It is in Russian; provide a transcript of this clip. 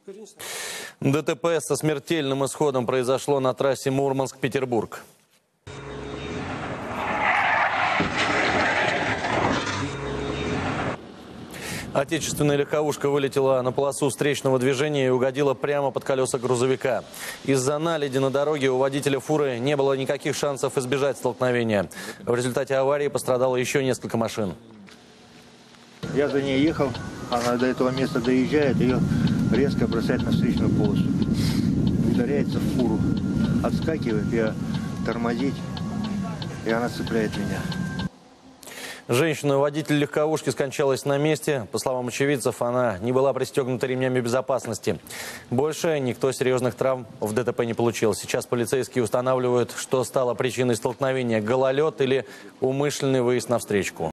ДТП со смертельным исходом произошло на трассе Мурманск-Петербург. Отечественная легковушка вылетела на полосу встречного движения и угодила прямо под колеса грузовика. Из-за наледи на дороге у водителя фуры не было никаких шансов избежать столкновения. В результате аварии пострадало еще несколько машин. Я за ней ехал, она до этого места доезжает, ее резко бросает на встречную полосу. Ударяется в фуру. Отскакивает, я тормозить, и она цепляет меня. Женщина, водитель легковушки, скончалась на месте. По словам очевидцев, она не была пристегнута ремнями безопасности. Больше никто серьезных травм в ДТП не получил. Сейчас полицейские устанавливают, что стало причиной столкновения: гололед или умышленный выезд на встречку.